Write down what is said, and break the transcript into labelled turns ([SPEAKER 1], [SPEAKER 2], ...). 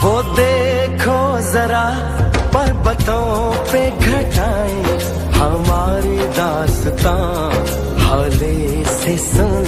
[SPEAKER 1] वो देखो जरा पर्वतों पे घटाएं, हमारी दास्तां हाले से सुन